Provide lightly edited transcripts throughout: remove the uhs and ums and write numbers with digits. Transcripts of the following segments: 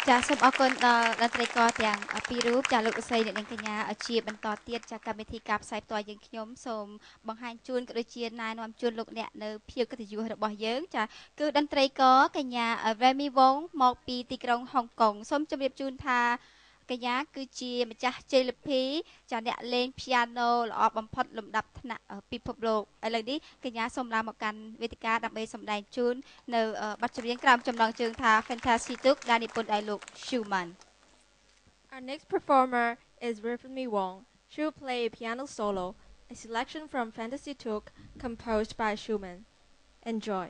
ចាសូមអរគុណដល់តន្ត្រីករទាំងពីររូបចាលោកអស័យអ្នកនាងកញ្ញាជាបន្តទៀតចាកម្មវិធីការផ្សាយផ្ទាល់យើងខ្ញុំសូមបង្ហាញជូនក៏ដូចជាណែនាំជូនលោកអ្នកនៅភាពកិត្តិយសរបស់យើងចាគឺតន្ត្រីករកញ្ញា Remy Wong មកពីទីក្រុងហុងកុងសូមជម្រាបជូនថាកញ្ញាគឺជាម្ចាស់ជ័យលាភីចាអ្នកលេង piano ល្អបំផុតលំដាប់ថ្នាក់ពិភពលោកឥឡូវនេះកញ្ញាសូមឡើងមកកាន់វេទិកាដើម្បីសម្ដែងជូននៅបទចម្រៀងក្រោមចំណងជើងថា Fantasy ទុកដែលនិពន្ធដោយលោក Schumann. Our next performer is Remy Wong. She will play a piano solo, a selection from Fantasy Took composed by Schumann. Enjoy.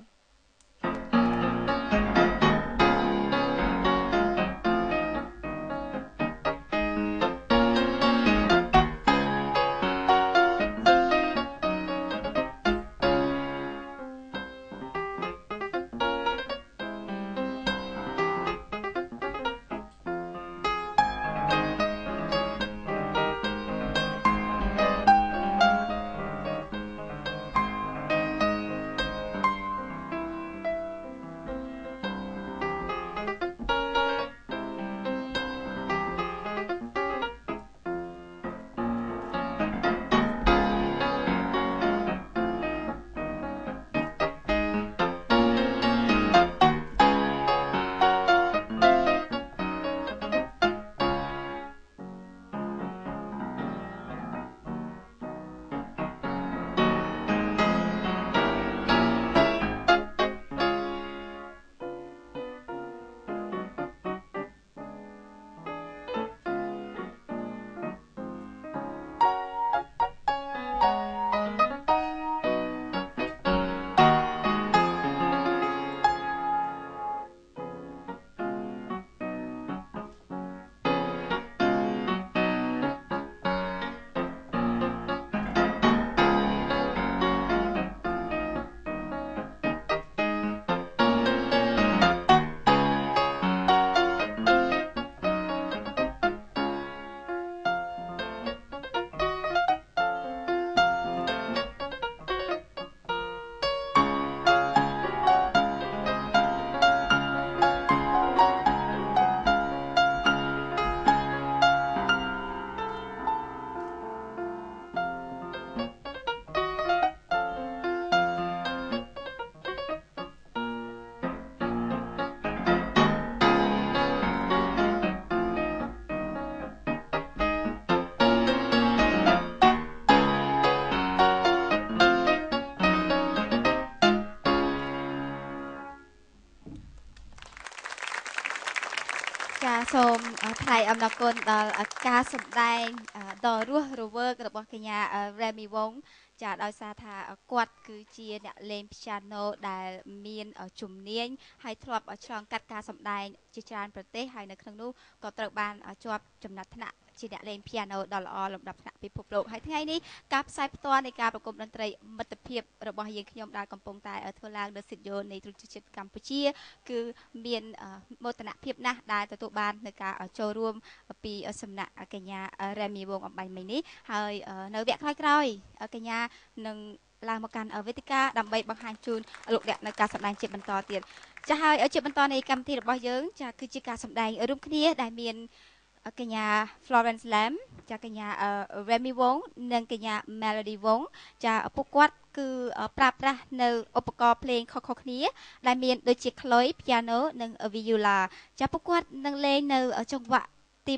សូមថ្លែងអំណរគុណដល់ការសម្ដែងដ៏រស់រវើករបស់កញ្ញា Remy Wong ចាដោយសារថាគាត់គឺជាអ្នកលេង piano ដែលមានជំនាញហើយធ្លាប់ឆ្លងកាត់ការសម្ដែងជាច្រើនប្រទេសហើយនៅក្នុងនោះក៏ត្រូវបានជាប់ចំណាត់ថ្នាក់ជាអ្នកលេង piano ដ៏ល្អលំដាប់ថ្នាក់ពិភពលោកហើយថ្ងៃនេះការផ្សាយផ្ទាល់នៃការប្រគំតន្ត្រីមិត្តភាពរបស់យើងខ្ញុំដែលកំពុងតែធ្វើឡើងនៅស្ទូឌីយោនៃទូរទស្សន៍កម្ពុជាគឺមានមោទនភាពណាស់ដែលទទួលបាននៅការចូលរួមពីសំណាក់កញ្ញា Remy Wong អំបញ្ញមិញនេះហើយនៅវគ្គក្រោយៗកញ្ញានឹងឡើងមកកាន់វេទិកាដើម្បីបង្ហាញជូនលោកអ្នកនៅការសម្ដែងជាបន្តទៀតចាស់ហើយជាបន្តនៃកម្មវិធីរបស់យើងចាគឺជាការសម្ដែងរួមគ្នាដែលមានកញ្ញា Florence Lam ចាកញ្ញា Remy Wong និងកញ្ញា Melody Wong ចាពួកគាត់គឺប្រើប្រាស់នៅឧបករណ៍ភ្លេងខុសៗគ្នាដែលមានដូចជា Kloy piano និង viola ចាពួកគាត់នឹងលេងនៅចង្វាក់ទី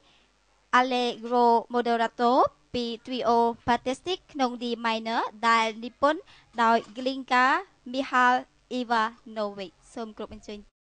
1 Allegro moderato ពី Trio Fantastic ក្នុង D minor ដែលនិពន្ធដោយ Glinka Mihal Ivanovic សូមគោរពអញ្ជើញ